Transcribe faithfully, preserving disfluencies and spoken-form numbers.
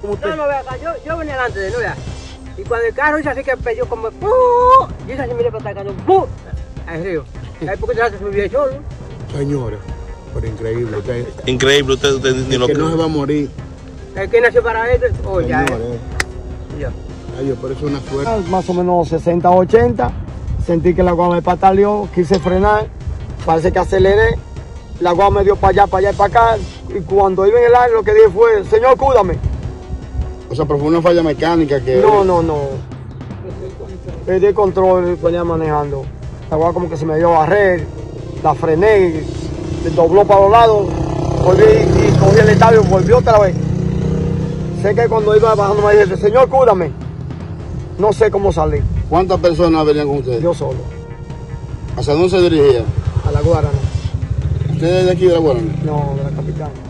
como usted. No, no, vea acá, yo, yo venía delante de él, no vea. Y cuando el carro hizo así que pegó como ¡pum! Yo hice así, miré para atrás, cuando ¡pum! Al río. ¿Sabes por qué se subió solo? Señores, pero increíble. Usted, Increíble, usted, usted ni el lo que cree. no se va a morir. El que nació para esto, oh, ya es. Señores, Ya. ay, pero es una suerte. Más o menos sesenta, ochenta, sentí que la guagua me pataleó, quise frenar, parece que aceleré, la guagua me dio para allá, para allá y para acá, y cuando iba en el aire lo que dije fue, señor, cúdame. O sea, pero fue una falla mecánica que... No, no, no. Perdí el control, venía manejando. La guagua como que se me dio a barrer, la frené, dobló para los lados, volví y cogí el estadio, volvió otra vez. Sé que cuando iba bajando me dije, señor, cúdame. No sé cómo salir. ¿Cuántas personas venían con ustedes? Yo solo. ¿Hacia dónde se dirigía? A la Guarana. ¿Usted es de aquí de la Guarana? No, de la capital.